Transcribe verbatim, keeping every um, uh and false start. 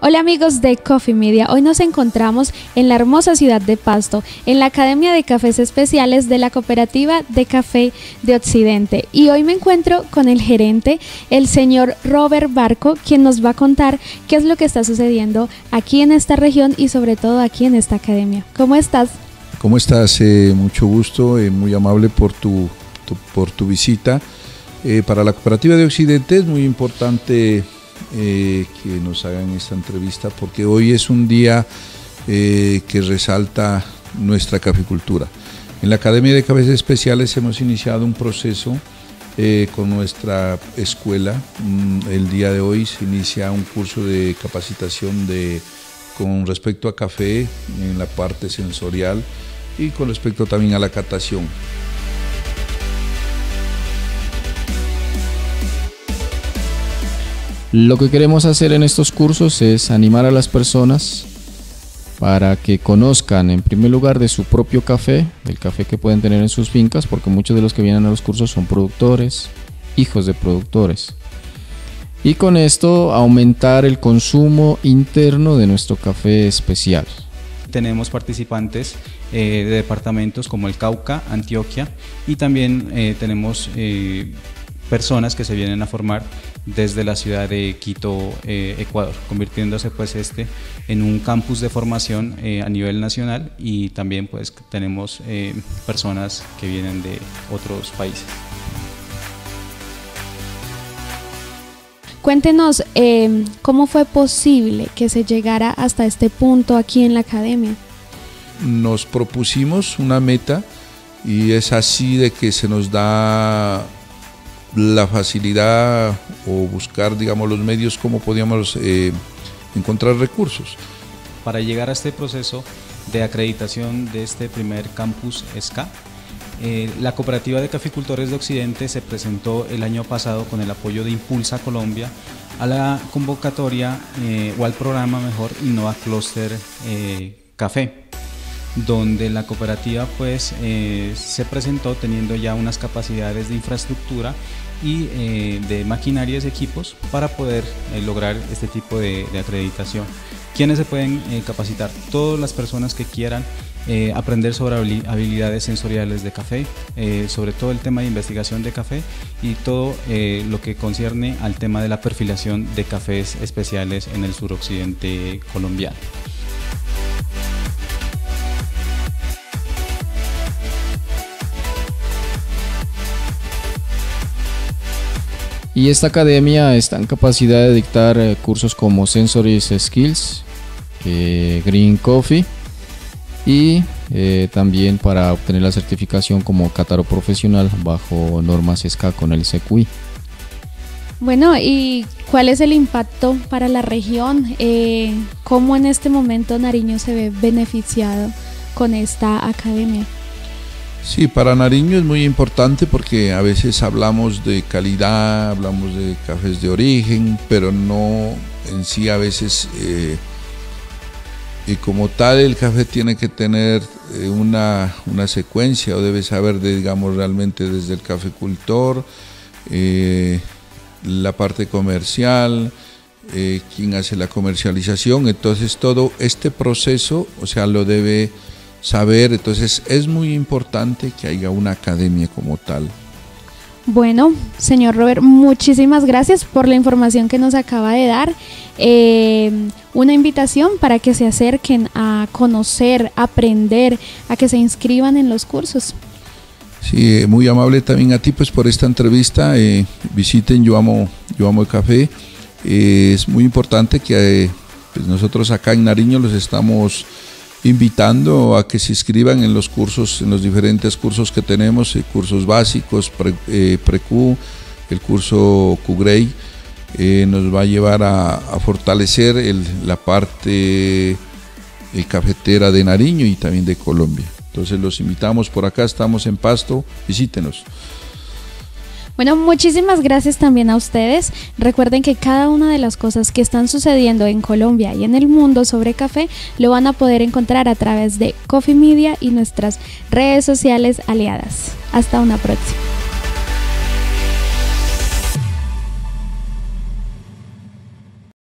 Hola amigos de Coffee Media, hoy nos encontramos en la hermosa ciudad de Pasto, en la Academia de Cafés Especiales de la Cooperativa de Café de Occidente. Y hoy me encuentro con el gerente, el señor Robert Barco, quien nos va a contar qué es lo que está sucediendo aquí en esta región y sobre todo aquí en esta academia. ¿Cómo estás? ¿Cómo estás? Eh, mucho gusto, eh, muy amable por tu, tu, por tu visita. Eh, para la Cooperativa de Occidente es muy importante Eh, que nos hagan esta entrevista porque hoy es un día eh, que resalta nuestra caficultura. En la Academia de Cafés Especiales hemos iniciado un proceso eh, con nuestra escuela. Mm, el día de hoy se inicia un curso de capacitación de, con respecto a café en la parte sensorial y con respecto también a la catación. Lo que queremos hacer en estos cursos es animar a las personas para que conozcan en primer lugar de su propio café, del café que pueden tener en sus fincas, porque muchos de los que vienen a los cursos son productores, hijos de productores. Y con esto aumentar el consumo interno de nuestro café especial. Tenemos participantes eh, de departamentos como el Cauca, Antioquia, y también eh, tenemos eh, personas que se vienen a formar desde la ciudad de Quito, eh, Ecuador, convirtiéndose pues este en un campus de formación eh, a nivel nacional, y también pues tenemos eh, personas que vienen de otros países. Cuéntenos eh, cómo fue posible que se llegara hasta este punto aquí en la academia. Nos propusimos una meta y es así de que se nos da la facilidad o buscar, digamos, los medios como podíamos eh, encontrar recursos. Para llegar a este proceso de acreditación de este primer campus E S C A, eh, la Cooperativa de Caficultores de Occidente se presentó el año pasado con el apoyo de Impulsa Colombia a la convocatoria eh, o al programa mejor Innova Cluster eh, Café, donde la cooperativa pues eh, se presentó teniendo ya unas capacidades de infraestructura y eh, de maquinarias y equipos para poder eh, lograr este tipo de, de acreditación. ¿Quiénes se pueden eh, capacitar? Todas las personas que quieran eh, aprender sobre habilidades sensoriales de café, eh, sobre todo el tema de investigación de café y todo eh, lo que concierne al tema de la perfilación de cafés especiales en el suroccidente colombiano. Y esta academia está en capacidad de dictar eh, cursos como Sensory Skills, eh, Green Coffee y eh, también para obtener la certificación como cátaro profesional bajo normas E S C A con el C Q I. Bueno, ¿y cuál es el impacto para la región? Eh, ¿Cómo en este momento Nariño se ve beneficiado con esta academia? Sí, para Nariño es muy importante porque a veces hablamos de calidad, hablamos de cafés de origen, pero no en sí a veces, eh, y como tal el café tiene que tener eh, una, una secuencia, o debe saber, de, digamos, realmente desde el caficultor, eh, la parte comercial, eh, quién hace la comercialización, entonces todo este proceso, o sea, lo debe saber. Entonces es muy importante que haya una academia como tal. Bueno, señor Robert, muchísimas gracias por la información que nos acaba de dar. Eh, una invitación para que se acerquen a conocer, aprender, a que se inscriban en los cursos. Sí, muy amable también a ti pues por esta entrevista. Eh, visiten Yo Amo, Yo Amo el Café. Eh, es muy importante que eh, pues nosotros acá en Nariño los estamos invitando a que se inscriban en los cursos, en los diferentes cursos que tenemos, eh, cursos básicos, pre, eh, Pre-Q, el curso Q-Grade, eh, nos va a llevar a, a fortalecer el, la parte el cafetera de Nariño y también de Colombia. Entonces los invitamos por acá, estamos en Pasto, visítenos. Bueno, muchísimas gracias también a ustedes. Recuerden que cada una de las cosas que están sucediendo en Colombia y en el mundo sobre café lo van a poder encontrar a través de Coffee Media y nuestras redes sociales aliadas. Hasta una próxima.